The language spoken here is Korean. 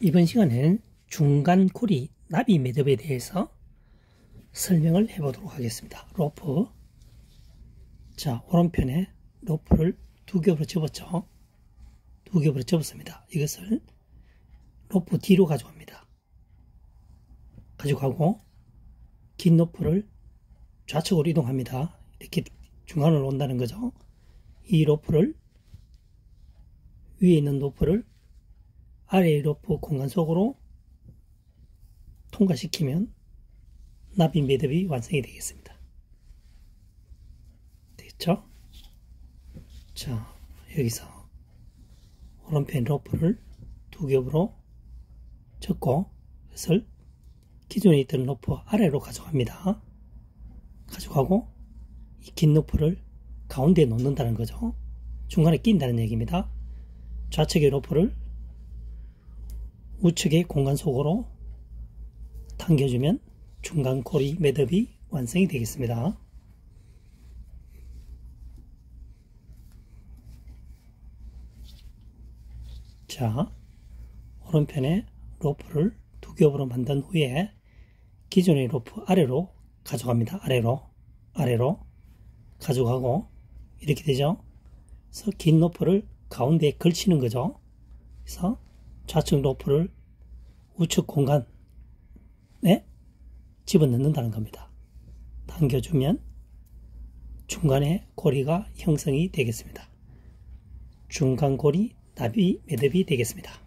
이번 시간에는 중간 고리 나비 매듭에 대해서 설명을 해보도록 하겠습니다. 로프. 자, 오른편에 로프를 두 겹으로 접었죠. 두 겹으로 접었습니다. 이것을 로프 뒤로 가져갑니다. 가져가고 긴 로프를 좌측으로 이동합니다. 이렇게 중간으로 온다는 거죠. 이 로프를 위에 있는 로프를 아래의 로프 공간 속으로 통과시키면 나비 매듭이 완성이 되겠습니다. 됐죠? 자, 여기서 오른편 로프를 두 겹으로 접고 그것을 기존에 있던 로프 아래로 가져갑니다. 가져가고 이 긴 로프를 가운데에 놓는다는 거죠. 중간에 낀다는 얘기입니다. 좌측의 로프를 우측의 공간 속으로 당겨주면 중간 고리 매듭이 완성이 되겠습니다. 자, 오른편에 로프를 두 겹으로 만든 후에 기존의 로프 아래로 가져갑니다. 아래로 가져가고 이렇게 되죠. 그래서 긴 로프를 가운데에 걸치는 거죠. 그래서 좌측 로프를 우측 공간에 집어넣는다는 겁니다. 당겨주면 중간에 고리가 형성이 되겠습니다. 중간 고리 나비 매듭이 되겠습니다.